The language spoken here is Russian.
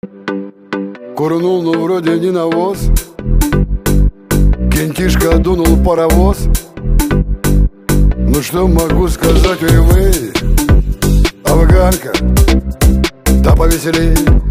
Курнул, но вроде не навоз. Кентишка дунул паровоз. Ну что могу сказать, ой вы, афганка, да повеселей.